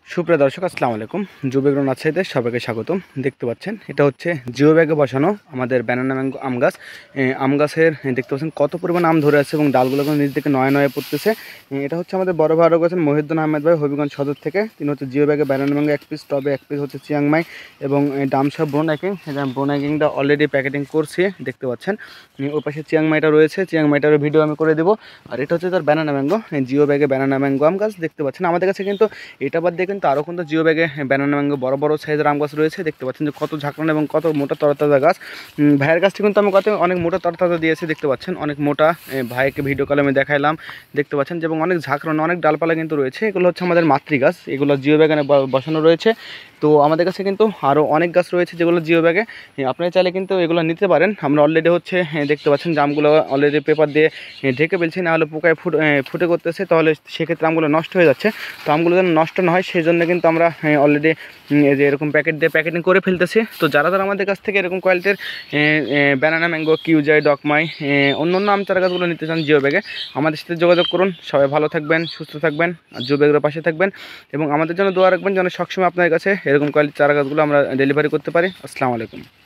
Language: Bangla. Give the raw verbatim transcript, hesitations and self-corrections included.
সুপ্রিয় দর্শক আসসালামু আলাইকুম। জুবেগ্রন আছেদের সবাইকে স্বাগতম। দেখতে পাচ্ছেন এটা হচ্ছে জিও ব্যাগে বসানো আমাদের ব্যানানা ম্যাঙ্গো আম গাছ। আম গাছের দেখতে পাচ্ছেন কত পরিমাণ আম ধরে আছে এবং ডালগুলো নিচ থেকে নয় নয়ে পড়তেছে। এটা হচ্ছে আমাদের বড় ভাই আছেন মহিউদ্দিন আহমেদ ভাই, হবিগঞ্জ সদর থেকে। তিনি হচ্ছে জিও ব্যাগে ব্যানানা ম্যাঙ্গো এক পিস, টবে এক পিস হচ্ছে চিয়াংমাই এবং ডামসা ব্রোনাকিং। ব্রোনাকিংটা অলরেডি প্যাকেটিং করছে দেখতে পাচ্ছেন। ওই পাশে চিয়াংমাইটা রয়েছে, চিয়াংমাইটারও ভিডিও আমি করে দেবো। আর এটা হচ্ছে তার ব্যানানা ম্যাঙ্গো, জিও ব্যাগে ব্যানানা ম্যাঙ্গো আম গাছ দেখতে পাচ্ছেন। আমাদের কাছে কিন্তু এটা বাদ দিয়ে কিন্তু আরও কিন্তু জিও ব্যাগে ব্যানানা ম্যাঙ্গো বড় বড় সাইজের আম গাছ রয়েছে। দেখতে পাচ্ছেন যে কত ঝাঁকড়ানো এবং কত মোটা তরতাজা গাছ। ভাইয়ের গাছটি কিন্তু আমি কত অনেক মোটা তরতাজা দিয়েছি দেখতে পাচ্ছেন, অনেক মোটা। ভাইকে ভিডিও কলে আমি দেখাইলাম দেখতে পাচ্ছেন, এবং অনেক ঝাঁকড়ানো অনেক ডালপালা কিন্তু রয়েছে। এগুলো হচ্ছে আমাদের মাতৃ গাছ, এগুলো জিও ব্যাগে বসানো রয়েছে। তো আমাদের কাছে কিন্তু আরও অনেক গাছ রয়েছে যেগুলো জিও ব্যাগে, আপনারা চাইলে কিন্তু এগুলো নিতে পারেন। আমরা অলরেডি হচ্ছে দেখতে পাচ্ছেন জামগুলো অলরেডি পেপার দিয়ে ঢেকে ফেলছি, নাহলে পোকায় ফুট ফুটে করতেছে, তাহলে সেক্ষেত্রে আমগুলো নষ্ট হয়ে যাচ্ছে। তো আমগুলো যেন নষ্ট না হয় সেই জন্য কিন্তু আমরা অলরেডি যে এরকম প্যাকেট দিয়ে প্যাকেটিং করে ফেলতেছি। তো যারা যারা আমাদের কাছ থেকে এরকম কোয়ালিটির ব্যানানা ম্যাঙ্গো, কিউজাই, ডকমাই, অন্য অন্য আম চারা গাছগুলো নিতে চান জিও ব্যাগে, আমাদের সাথে যোগাযোগ করুন। সবাই ভালো থাকবেন, সুস্থ থাকবেন, আর জিও ব্যাগের পাশে থাকবেন এবং আমাদের জন্য দোয়া রাখবেন যেন সবসময় আপনার কাছে এরকম কোয়ালিটির চারা গাছগুলো আমরা ডেলিভারি করতে পারি। আসসালামু আলাইকুম।